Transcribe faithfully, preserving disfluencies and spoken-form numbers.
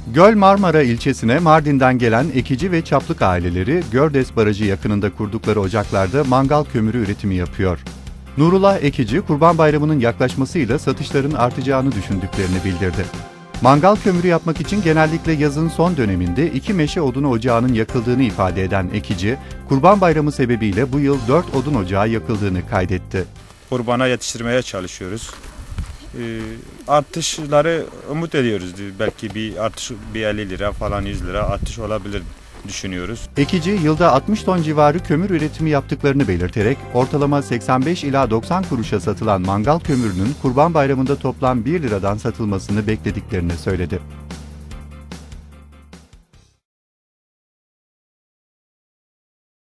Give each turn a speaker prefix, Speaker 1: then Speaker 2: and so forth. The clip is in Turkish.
Speaker 1: Göl Marmara ilçesine Mardin'den gelen ekici ve çaplık aileleri Gördes Barajı yakınında kurdukları ocaklarda mangal kömürü üretimi yapıyor. Nurullah Ekici, Kurban Bayramı'nın yaklaşmasıyla satışların artacağını düşündüklerini bildirdi. Mangal kömürü yapmak için genellikle yazın son döneminde iki meşe odunu ocağının yakıldığını ifade eden Ekici, Kurban Bayramı sebebiyle bu yıl dört odun ocağı yakıldığını kaydetti.
Speaker 2: Kurbana yetiştirmeye çalışıyoruz. Ee, artışları umut ediyoruz. Belki bir artış bir elli lira falan yüz lira artış olabilir düşünüyoruz.
Speaker 1: Ekici yılda altmış ton civarı kömür üretimi yaptıklarını belirterek ortalama seksen beş ila doksan kuruşa satılan mangal kömürünün Kurban Bayramı'nda toplam bir liradan satılmasını beklediklerini söyledi.